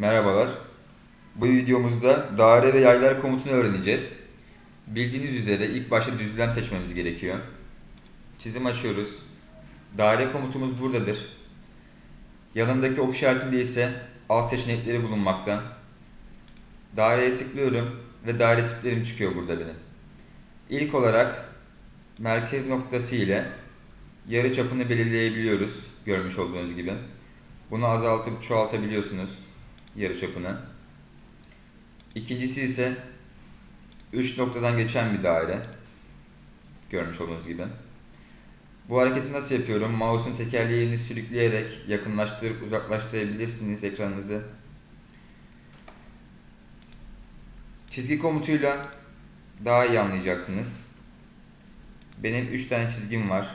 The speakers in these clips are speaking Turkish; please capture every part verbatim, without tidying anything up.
Merhabalar. Bu videomuzda daire ve yaylar komutunu öğreneceğiz. Bildiğiniz üzere ilk başta düzlem seçmemiz gerekiyor. Çizim açıyoruz. Daire komutumuz buradadır. Yanındaki ok işaretinde ise alt seçenekleri bulunmakta. Daireye tıklıyorum ve daire tiplerim çıkıyor burada benim. İlk olarak merkez noktası ile yarı çapını belirleyebiliyoruz. Görmüş olduğunuz gibi. Bunu azaltıp çoğaltabiliyorsunuz yarı çapını. İkincisi ise üç noktadan geçen bir daire. Görmüş olduğunuz gibi. Bu hareketi nasıl yapıyorum? Mouse'un tekerleğini sürükleyerek yakınlaştırıp uzaklaştırabilirsiniz ekranınızı. Çizgi komutuyla daha iyi anlayacaksınız. Benim üç tane çizgim var.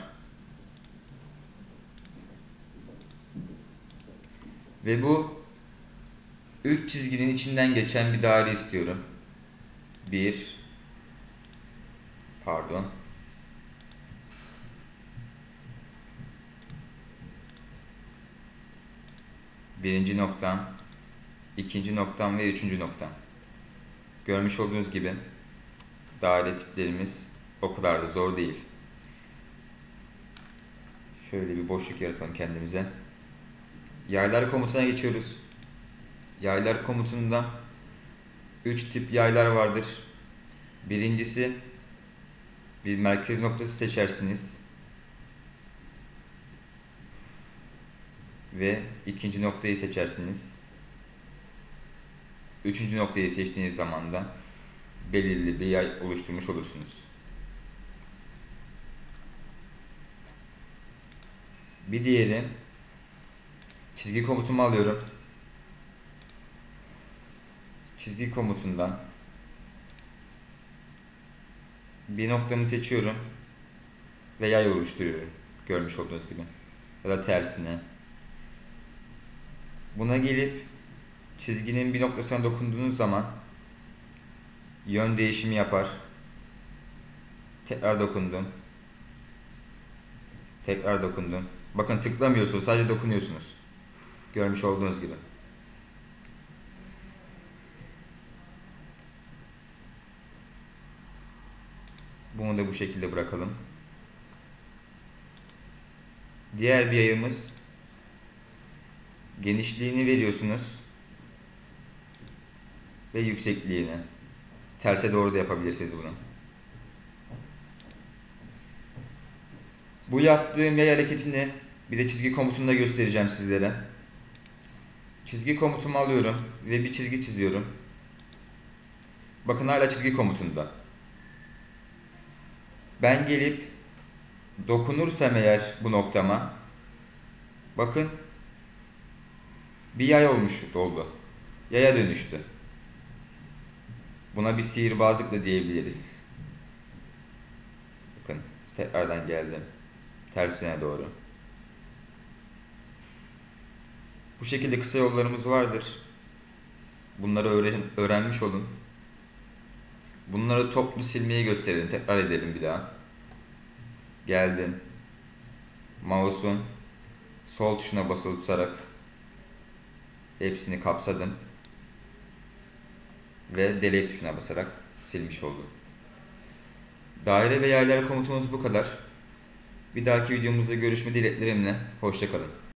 Ve bu üç çizginin içinden geçen bir daire istiyorum. Bir, pardon. Birinci noktam, ikinci noktam ve üçüncü noktam. Görmüş olduğunuz gibi daire tiplerimiz o kadar da zor değil. Şöyle bir boşluk yaratalım kendimize. Yaylar komutuna geçiyoruz. Yaylar komutunda üç tip yaylar vardır. Birincisi, bir merkez noktası seçersiniz. Ve ikinci noktayı seçersiniz. Üçüncü noktayı seçtiğiniz zaman da belirli bir yay oluşturmuş olursunuz. Bir diğeri, çizgi komutumu alıyorum. Çizgi komutundan bir noktamı seçiyorum ve yay oluşturuyorum. Görmüş olduğunuz gibi. Ya da tersine. Buna gelip çizginin bir noktasına dokunduğunuz zaman yön değişimi yapar. Tekrar dokundum. Tekrar dokundum. Bakın tıklamıyorsunuz, sadece dokunuyorsunuz. Görmüş olduğunuz gibi. Bunu da bu şekilde bırakalım. Diğer bir yayımız, genişliğini veriyorsunuz ve yüksekliğini. Terse doğru da yapabilirsiniz bunu. Bu yaptığım yay hareketini bir de çizgi komutunda göstereceğim sizlere. Çizgi komutumu alıyorum ve bir çizgi çiziyorum. Bakın hala çizgi komutunda. Ben gelip dokunursam eğer bu noktama, bakın bir yay olmuş oldu. Yaya dönüştü. Buna bir sihirbazlık da diyebiliriz. Bakın tekrardan geldim. Tersine doğru. Bu şekilde kısa yollarımız vardır. Bunları öğren öğrenmiş olun. Bunları toplu silmeyi gösterelim. Tekrar edelim bir daha. Geldim. Mouse'un sol tuşuna basılı tutarak hepsini kapsadım. Ve delete tuşuna basarak silmiş oldum. Daire ve yaylar komutumuz bu kadar. Bir dahaki videomuzda görüşme dileklerimle. Hoşça kalın.